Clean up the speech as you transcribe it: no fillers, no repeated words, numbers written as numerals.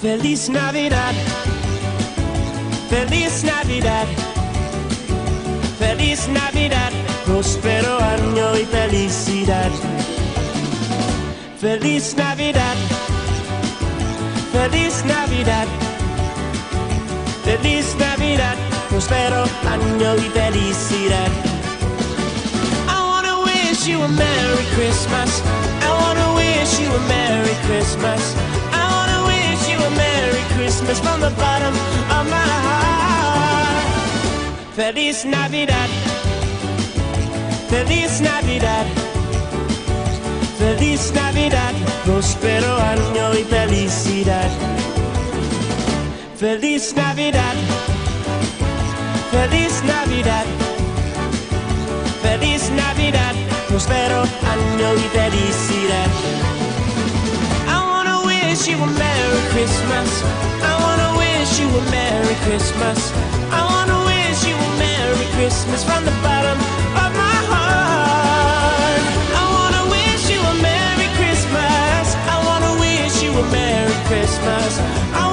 Feliz Navidad, Feliz Navidad, Feliz Navidad, próspero año y felicidad. Feliz Navidad, Feliz Navidad, Feliz Navidad, próspero año y felicidad. I wanna wish you a Merry Christmas. I wanna wish you a Merry Christmas. I wanna wish you a Merry Christmas from the bottom of my heart. Feliz Navidad, Feliz Navidad, Feliz Navidad, próspero año y felicidad. Feliz Navidad, Feliz Navidad, Feliz Navidad, próspero año y felicidad. I wanna wish you a Merry Christmas. I wanna wish you a Merry Christmas. I wanna wish you a Merry Christmas from the bottom of my heart. I wanna wish you a Merry Christmas. I wanna wish you a Merry Christmas.